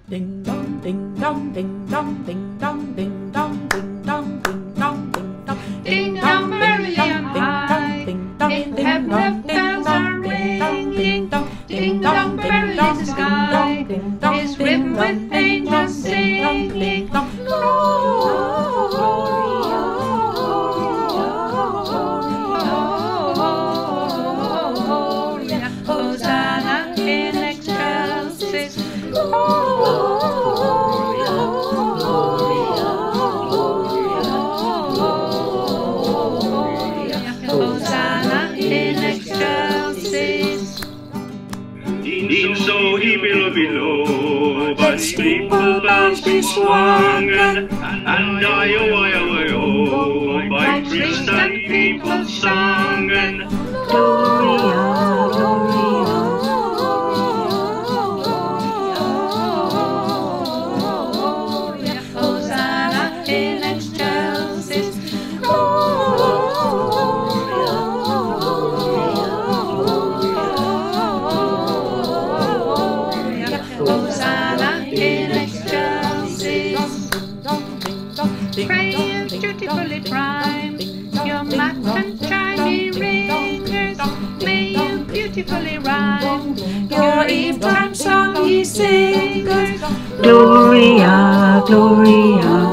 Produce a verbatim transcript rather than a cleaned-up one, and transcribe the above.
Ding dong, ding dong, ding dong, ding dong, ding dong, ding dong, ding dong, ding dong, ding dong, merrily on high. In heaven the bells are ringing. Ding dong, merrily the sky is rimmed with angels singing. Gloria, Hosanna in excelsis. Gloria, Hosanna in excelsis. In so he below below, but steeple bells be swung, and I oh I oh I oh, by priest and people sung, and Gloria, Gloria, Hosanna in excelsis. Gloria, Hosanna in excelsis. Pray you dutifully prime your mat and chimey ringers. May you beautifully rhyme your eve time song, ye singers. Gloria, Gloria.